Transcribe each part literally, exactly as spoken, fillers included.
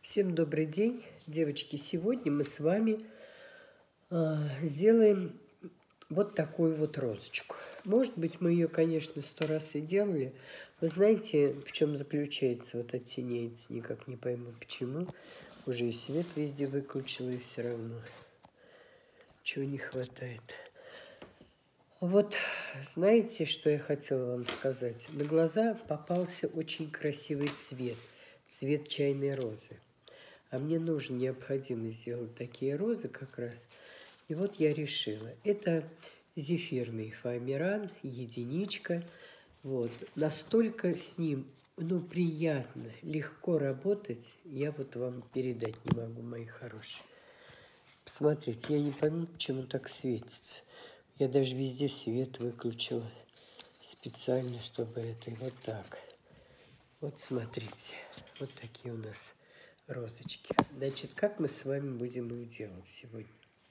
Всем добрый день, девочки. Сегодня мы с вами э, сделаем вот такую вот розочку. Может быть, мы ее, конечно, сто раз и делали. Вы знаете, в чем заключается вот оттеняется, никак не пойму почему. Уже и свет везде выключила, и все равно чего не хватает. Вот, знаете, что я хотела вам сказать? На глаза попался очень красивый цвет, цвет чайной розы. А мне нужно, необходимо сделать такие розы как раз. И вот я решила. Это зефирный фоамиран, единичка. Вот. Настолько с ним, ну, приятно, легко работать, я вот вам передать не могу, мои хорошие. Посмотрите, я не пойму, почему так светится. Я даже везде свет выключила специально, чтобы это. И вот так. Вот смотрите, вот такие у нас розочки. Значит, как мы с вами будем их делать сегодня?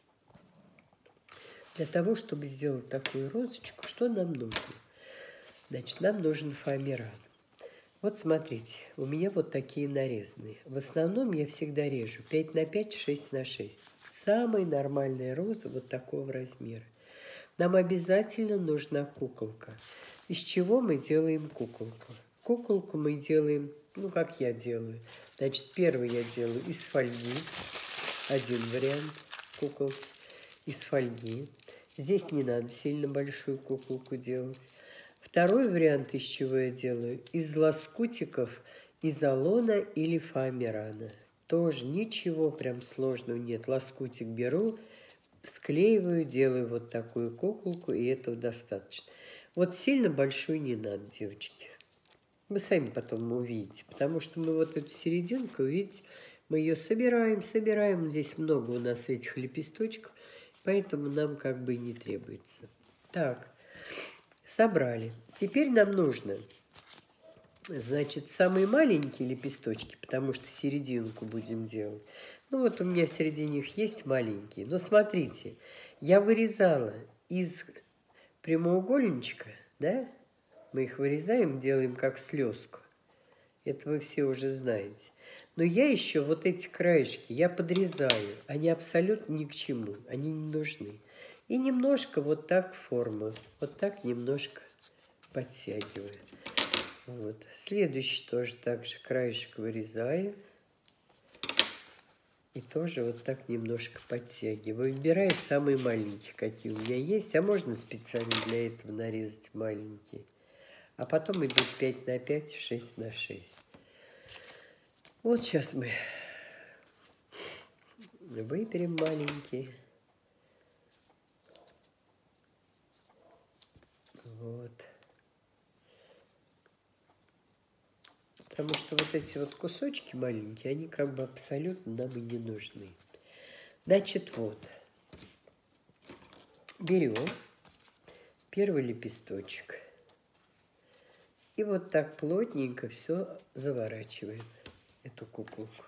Для того, чтобы сделать такую розочку, что нам нужно? Значит, нам нужен фоамиран. Вот смотрите, у меня вот такие нарезанные. В основном я всегда режу пять на пять, шесть на шесть. Самые нормальные розы вот такого размера. Нам обязательно нужна куколка. Из чего мы делаем куколку? Куколку мы делаем, ну, как я делаю. Значит, первый я делаю из фольги. Один вариант куколки из фольги. Здесь не надо сильно большую куколку делать. Второй вариант, из чего я делаю, из лоскутиков изолона или фоамирана. Тоже ничего прям сложного нет. Лоскутик беру, склеиваю, делаю вот такую куколку, и этого достаточно. Вот сильно большую не надо, девочки. Вы сами потом увидите, потому что мы вот эту серединку, видите, мы ее собираем, собираем. Здесь много у нас этих лепесточков, поэтому нам как бы не требуется. Так, собрали. Теперь нам нужно, значит, самые маленькие лепесточки, потому что серединку будем делать. Ну вот у меня среди них есть маленькие. Но смотрите, я вырезала из прямоугольничка, да? Мы их вырезаем, делаем как слезку. Это вы все уже знаете. Но я еще вот эти краешки, я подрезаю. Они абсолютно ни к чему, они не нужны. И немножко вот так форму, вот так немножко подтягиваю. Вот. Следующий тоже так же краешек вырезаю. И тоже вот так немножко подтягиваю. Выбираю самые маленькие, какие у меня есть. А можно специально для этого нарезать маленькие. А потом идут пять на пять, шесть на шесть. Вот сейчас мы выберем маленькие. Вот. Потому что вот эти вот кусочки маленькие, они как бы абсолютно нам и не нужны. Значит, вот. Берем первый лепесточек. И вот так плотненько все заворачиваем, эту куколку.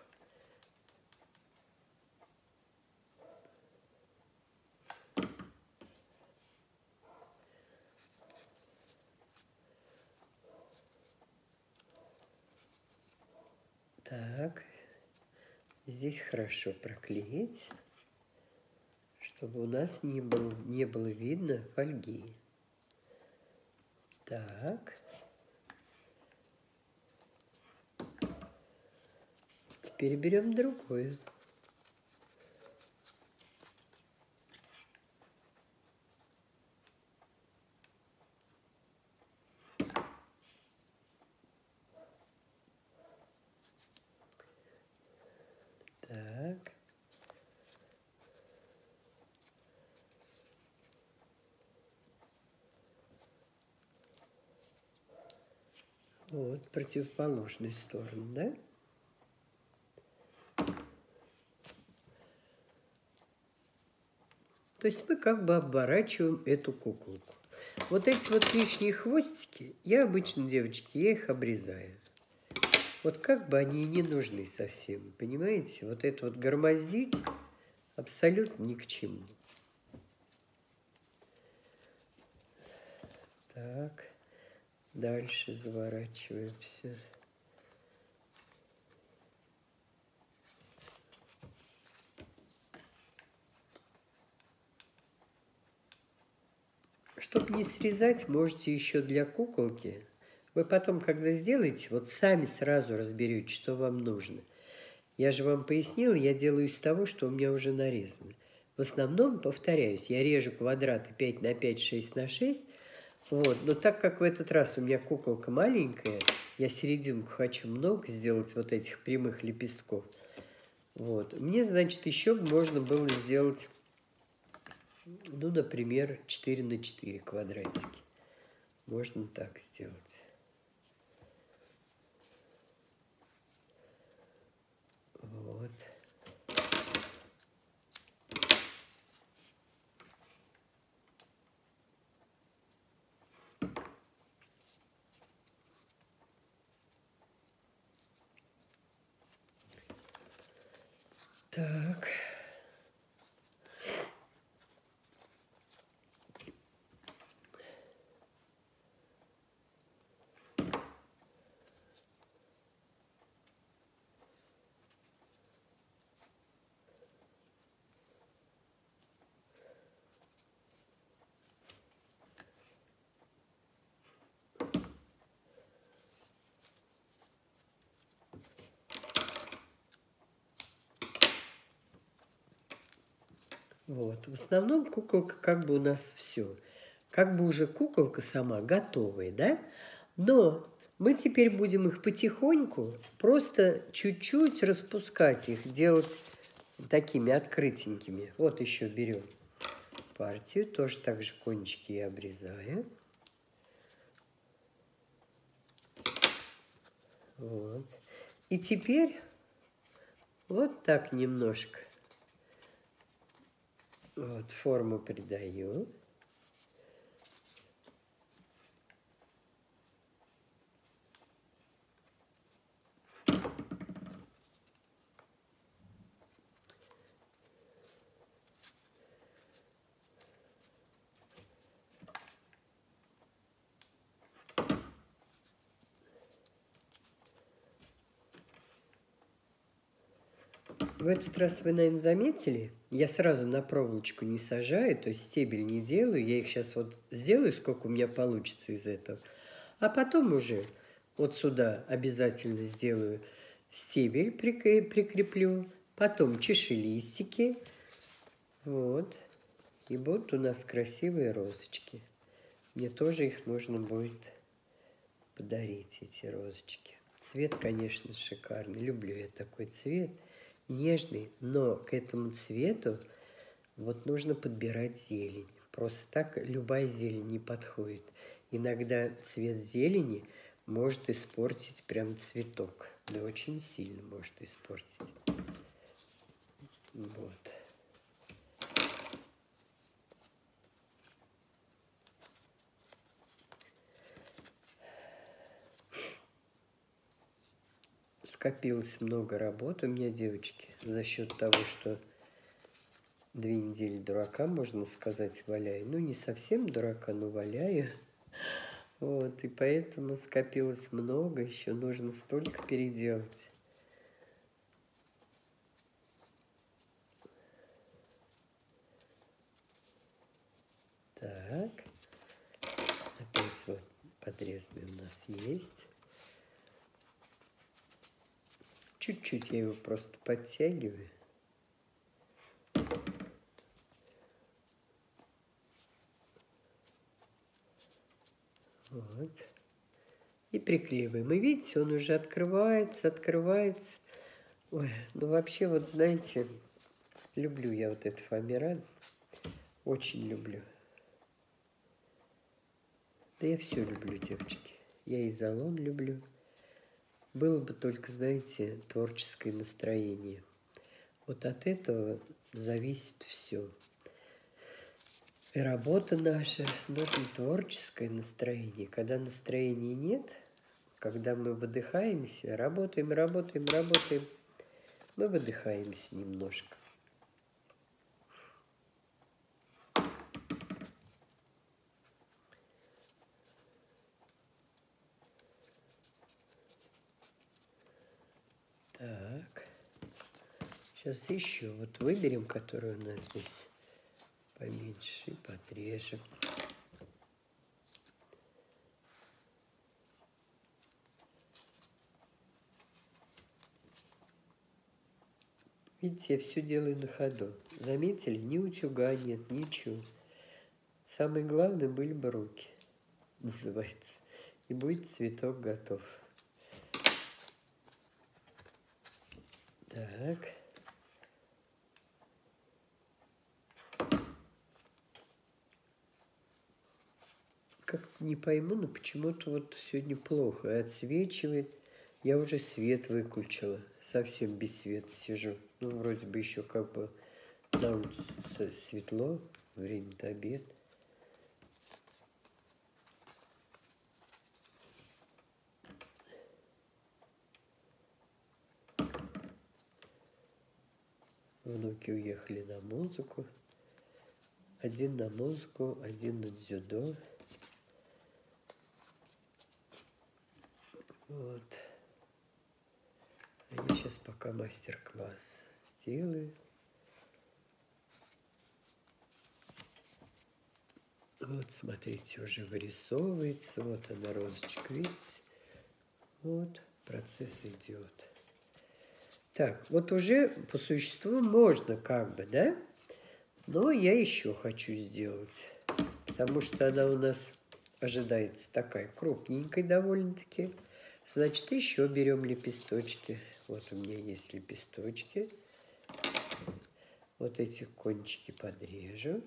Так, здесь хорошо проклеить, чтобы у нас не было, не было видно фольги. Так. Теперь берем другую. Так. Вот, противоположную сторону, да? То есть мы как бы обворачиваем эту куколку. Вот эти вот лишние хвостики, я обычно, девочки, я их обрезаю. Вот как бы они и не нужны совсем, понимаете? Вот это вот громоздить абсолютно ни к чему. Так, дальше заворачиваем все. чтобы не срезать, можете еще для куколки. Вы потом, когда сделаете, вот сами сразу разберете, что вам нужно. Я же вам пояснила, я делаю из того, что у меня уже нарезано. В основном, повторяюсь, я режу квадраты пять на пять, шесть на шесть. Вот. Но так как в этот раз у меня куколка маленькая, я серединку хочу много сделать вот этих прямых лепестков. Вот. Мне, значит, еще можно было сделать, ну, например, четыре на четыре квадратики. Можно так сделать. Вот. Так. Вот. В основном куколка как бы у нас все. Как бы уже куколка сама готовая, да? Но мы теперь будем их потихоньку, просто чуть-чуть распускать их, делать такими открытенькими. Вот еще берем партию, тоже так же кончики и обрезаем. Вот. И теперь вот так немножко вот форму придаю. В этот раз вы, наверное, заметили, я сразу на проволочку не сажаю, то есть стебель не делаю. Я их сейчас вот сделаю, сколько у меня получится из этого. А потом уже вот сюда обязательно сделаю стебель, прикреплю. Потом чашелистики. Вот. И будут у нас красивые розочки. Мне тоже их нужно будет подарить, эти розочки. Цвет, конечно, шикарный. Люблю я такой цвет. Нежный, но к этому цвету вот нужно подбирать зелень. Просто так любая зелень не подходит. Иногда цвет зелени может испортить прям цветок. Да очень сильно может испортить. Вот. Скопилось много работы у меня, девочки, за счет того, что две недели дурака, можно сказать, валяю. Ну, не совсем дурака, но валяю. Вот, и поэтому скопилось много, еще нужно столько переделать. Так, опять вот подрезанный у нас есть. Чуть-чуть я его просто подтягиваю. Вот. И приклеиваем. И видите, он уже открывается, открывается. Ой, ну вообще, вот знаете, люблю я вот этот фоамиран. Очень люблю. Да я все люблю, девочки. Я и залон люблю. Было бы только, знаете, творческое настроение. Вот от этого зависит все. И работа наша, нужно творческое настроение. Когда настроения нет, когда мы выдыхаемся, работаем, работаем, работаем, мы выдыхаемся немножко. Так, сейчас еще вот выберем, которую у нас здесь поменьше, и подрежем. Видите, я все делаю на ходу. Заметили? Ни утюга нет, ничего. Самое главное, были бы руки, называется. И будет цветок готов. Так. Как не пойму, но почему-то вот сегодня плохо. Отсвечивает. Я уже свет выключила. Совсем без света сижу. Ну, вроде бы еще как бы на улице светло. Время-то обед. Внуки уехали на музыку. Один на музыку, один на дзюдо. Вот. А я сейчас пока мастер-класс сделаю. Вот, смотрите, уже вырисовывается. Вот она, розочка, видите? Вот, процесс идет. Так, вот уже по существу можно как бы, да? Но я еще хочу сделать. Потому что она у нас ожидается такая крупненькая довольно-таки. Значит, еще берем лепесточки. Вот у меня есть лепесточки. Вот эти кончики подрежу.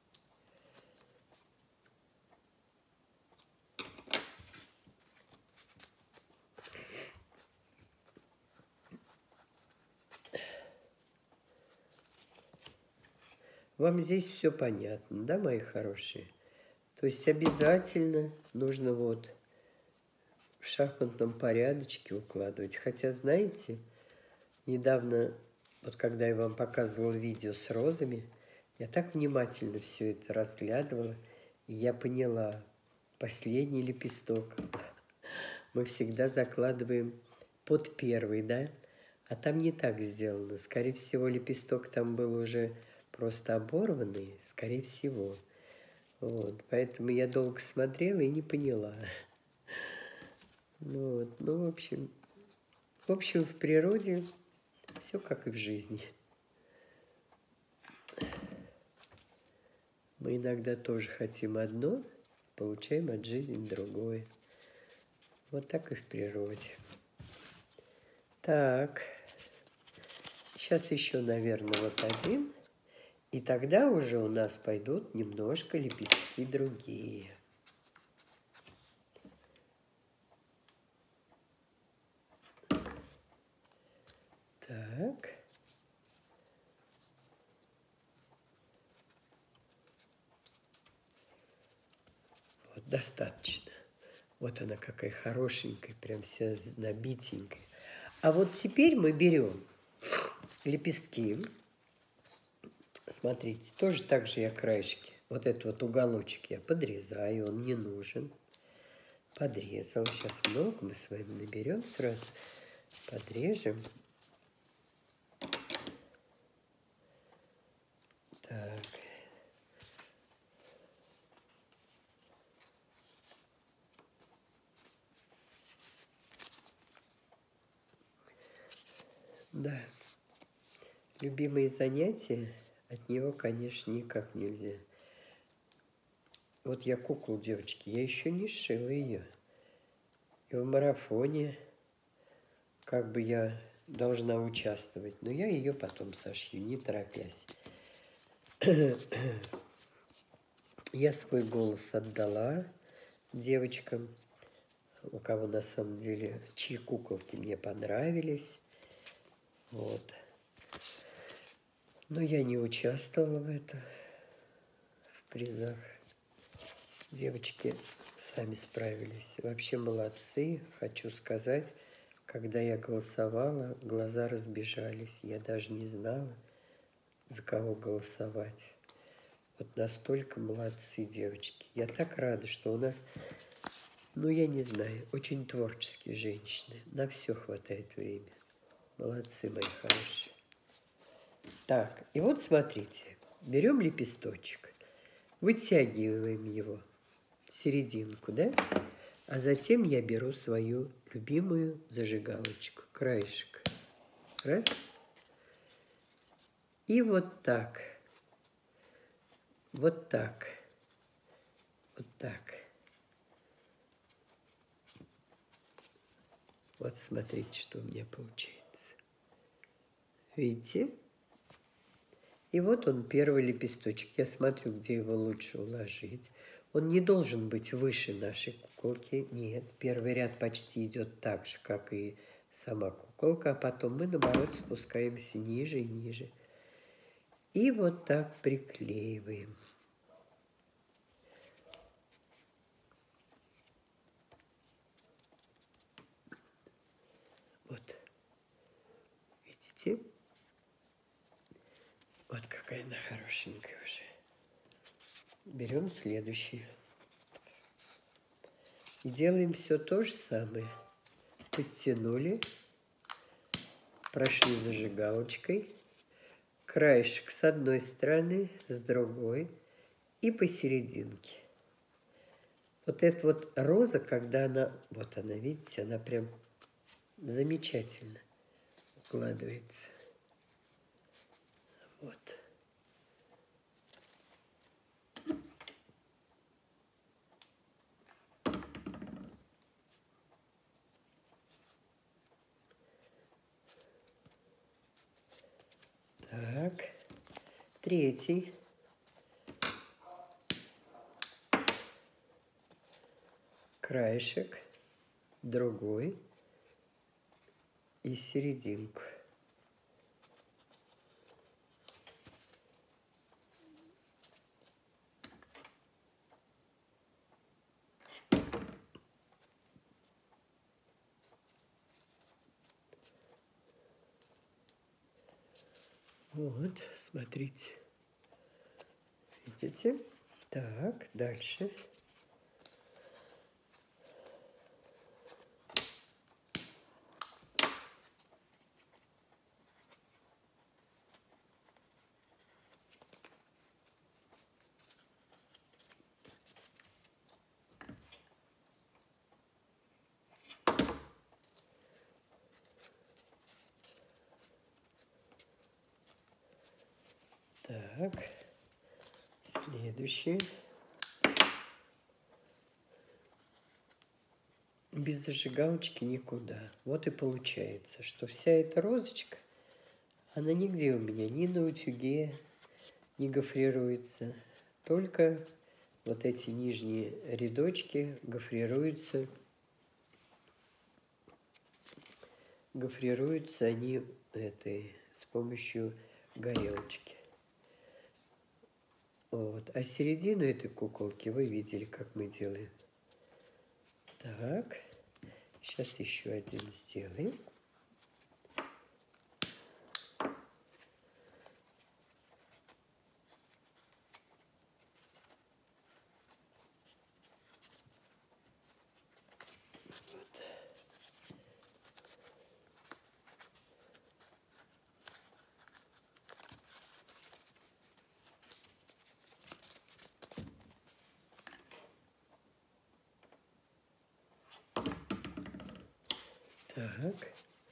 Вам здесь все понятно, да, мои хорошие? То есть обязательно нужно вот в шахматном порядочке укладывать. Хотя, знаете, недавно, вот когда я вам показывала видео с розами, я так внимательно все это разглядывала, и я поняла, последний лепесток мы всегда закладываем под первый, да? А там не так сделано. Скорее всего, лепесток там был уже просто оборванный, скорее всего. Вот, поэтому я долго смотрела и не поняла. Ну, вот, ну, в общем, в общем, в природе все как и в жизни. Мы иногда тоже хотим одно, получаем от жизни другое. Вот так и в природе. Так, сейчас еще, наверное, вот один. И тогда уже у нас пойдут немножко лепестки другие. Так. Вот, достаточно. Вот она какая хорошенькая, прям вся набитенькая. А вот теперь мы берем лепестки. Смотрите, тоже так же я краешки. Вот этот вот уголочек я подрезаю, он не нужен. Подрезал. Сейчас много мы с вами наберем сразу. Подрежем. Так. Да. Любимые занятия, от него, конечно, никак нельзя. Вот я куклу, девочки, я еще не сшила ее. И в марафоне как бы я должна участвовать, но я ее потом сошью, не торопясь. Я свой голос отдала девочкам, у кого на самом деле, чьи куколки мне понравились. Вот. Но я не участвовала в этом, в призах. Девочки сами справились. Вообще молодцы, хочу сказать. Когда я голосовала, глаза разбежались. Я даже не знала, за кого голосовать. Вот настолько молодцы девочки. Я так рада, что у нас, ну я не знаю, очень творческие женщины. На все хватает времени. Молодцы, мои хорошие. Так, и вот смотрите. Берем лепесточек, вытягиваем его в серединку, да? А затем я беру свою любимую зажигалочку, краешек. Раз. И вот так, вот так, вот так. Вот смотрите, что у меня получается. Видите? И вот он, первый лепесточек. Я смотрю, где его лучше уложить. Он не должен быть выше нашей куколки. Нет, первый ряд почти идет так же, как и сама куколка. А потом мы, наоборот, спускаемся ниже и ниже. И вот так приклеиваем. Вот. Видите? Вот какая она хорошенькая уже. Берем следующий. И делаем все то же самое. Подтянули, прошли зажигалочкой, краешек с одной стороны, с другой и посерединке. Вот эта вот роза, когда она, вот она, видите, она прям замечательно укладывается. Вот. Так, третий. Краешек, другой и серединку. Вот, смотрите. Видите? Так, дальше. Так, следующий. Без зажигалочки никуда. Вот и получается, что вся эта розочка, она нигде у меня, ни на утюге не гофрируется. Только вот эти нижние рядочки гофрируются. Гофрируются они этой, с помощью горелочки. Вот. А середину этой куколки вы видели, как мы делаем. Так, сейчас еще один сделаем. Так.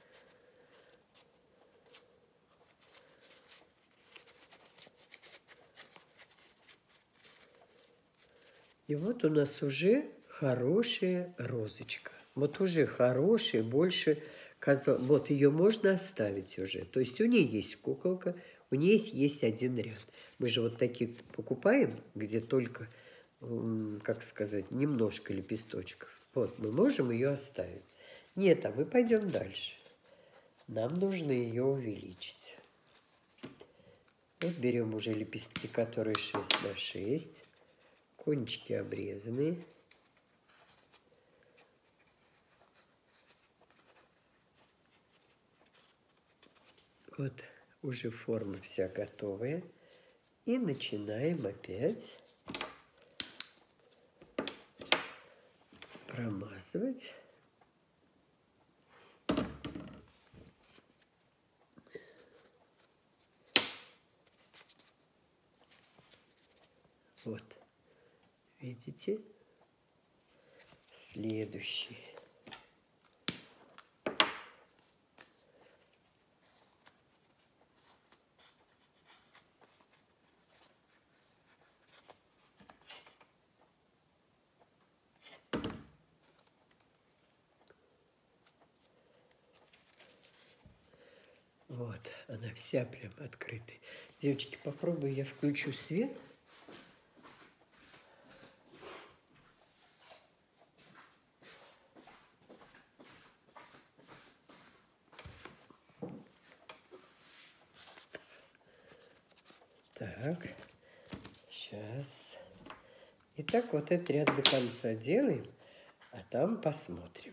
И вот у нас уже хорошая розочка. Вот уже хорошая, больше, вот ее можно оставить уже. То есть у нее есть куколка, у нее есть, есть один ряд. Мы же вот такие покупаем, где только, как сказать, немножко лепесточков. Вот, мы можем ее оставить. Нет, а мы пойдем дальше. Нам нужно ее увеличить. Вот берем уже лепестки, которые шесть на шесть. Кончики обрезаны. Вот уже форма вся готовая. И начинаем опять промазывать. Вот. Видите? Следующий. Вот, она вся прям открытая. Девочки, попробую, я включу свет. Так, сейчас. Итак, вот этот ряд до конца делаем, а там посмотрим.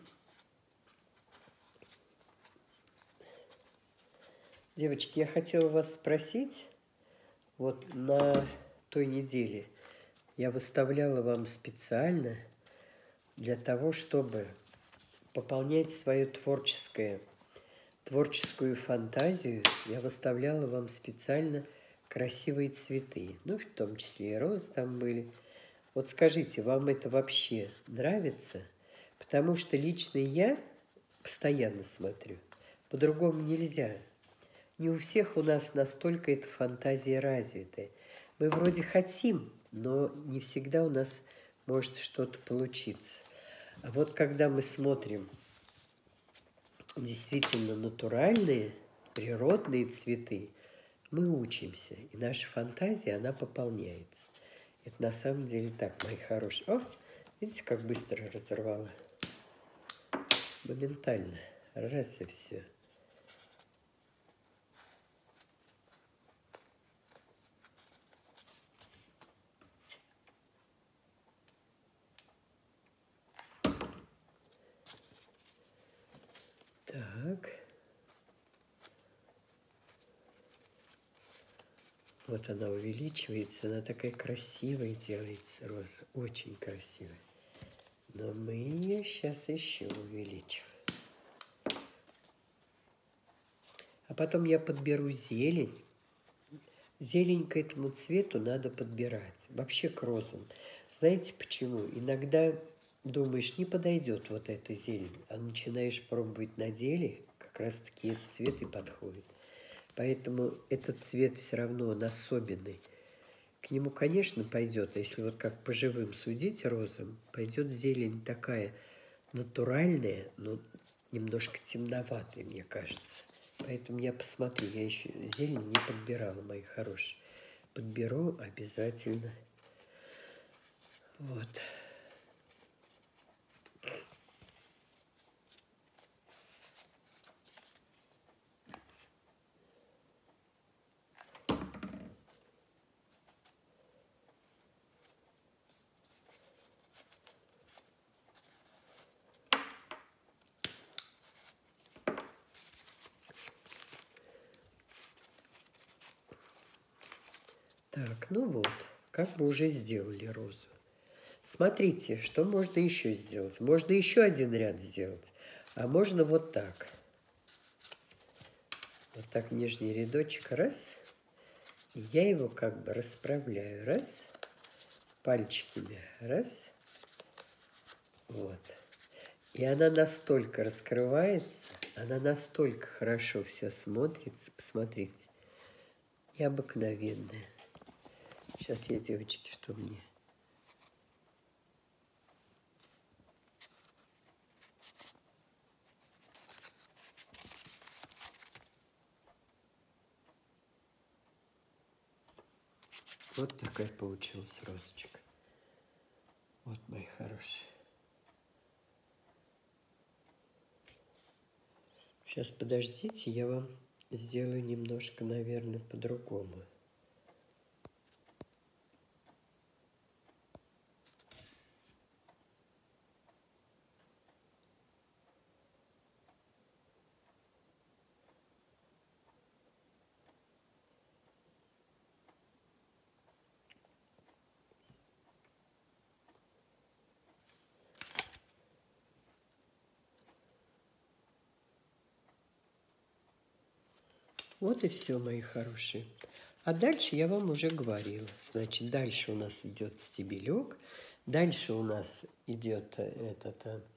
Девочки, я хотела вас спросить, вот на той неделе я выставляла вам специально для того, чтобы пополнять свою творческое, творческую фантазию, я выставляла вам специально красивые цветы, ну, в том числе и розы там были. Вот скажите, вам это вообще нравится? Потому что лично я постоянно смотрю, по-другому нельзя. Не у всех у нас настолько эта фантазия развитая. Мы вроде хотим, но не всегда у нас может что-то получиться. А вот когда мы смотрим действительно натуральные, природные цветы, мы учимся, и наша фантазия, она пополняется. Это на самом деле так, мои хорошие. О, видите, как быстро разорвала? Моментально. Раз и все. Так. Вот она увеличивается, она такая красивая делается, роза, очень красивая. Но мы ее сейчас еще увеличим. А потом я подберу зелень. Зелень к этому цвету надо подбирать. Вообще к розам. Знаете почему? Иногда думаешь, не подойдет вот эта зелень, а начинаешь пробовать на деле, как раз таки этот цвет и подходит. Поэтому этот цвет все равно он особенный. К нему, конечно, пойдет, если вот как по живым судить розам, пойдет зелень такая натуральная, но немножко темноватая, мне кажется. Поэтому я посмотрю, я еще зелень не подбирала, мои хорошие. Подберу обязательно. Вот. Так, ну вот, как бы уже сделали розу. Смотрите, что можно еще сделать. Можно еще один ряд сделать, а можно вот так. Вот так нижний рядочек, раз. И я его как бы расправляю, раз. Пальчиками, раз. Вот. И она настолько раскрывается, она настолько хорошо вся смотрится. Посмотрите, необыкновенная. Сейчас я, девочки, что мне? Вот такая получилась розочка. Вот, мои хорошие. Сейчас подождите, я вам сделаю немножко, наверное, по-другому. Вот и все, мои хорошие. А дальше я вам уже говорила. Значит, дальше у нас идет стебелек. Дальше у нас идет этот а,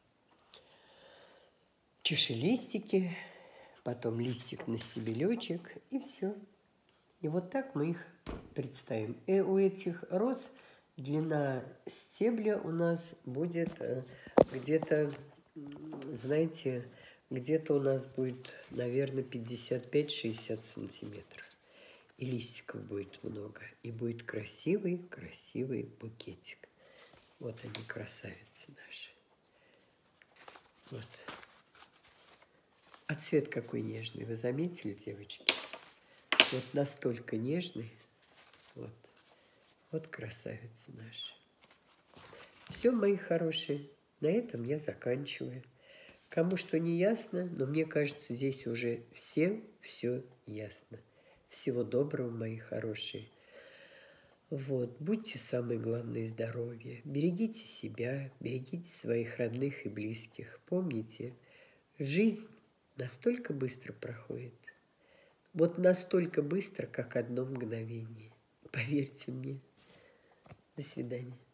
чашелистики. Потом листик на стебелечек. И все. И вот так мы их представим. И у этих роз длина стебля у нас будет где-то, знаете, где-то у нас будет, наверное, пятьдесят пять — шестьдесят сантиметров. И листиков будет много. И будет красивый-красивый букетик. Вот они, красавицы наши. Вот. А цвет какой нежный. Вы заметили, девочки? Вот настолько нежный. Вот. Вот красавицы наши. Все, мои хорошие. На этом я заканчиваю. Кому что не ясно, но мне кажется, здесь уже всем все ясно. Всего доброго, мои хорошие. Вот, будьте самые главные здоровья. Берегите себя, берегите своих родных и близких. Помните, жизнь настолько быстро проходит. Вот настолько быстро, как одно мгновение. Поверьте мне. До свидания.